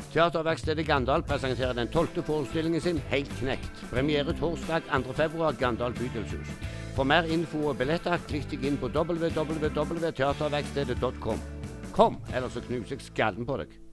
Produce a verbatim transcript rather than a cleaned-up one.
Teaterverkstedet Gandal presenterer den tolvte forestillingen sin Helt knekt. Premiere torsdag andre februar, Gandal bydelshus. For mer info og billetter, klikk deg inn på w w w punktum teaterverkstedet punktum com. Kom, ellers så knuser jeg skallen på deg.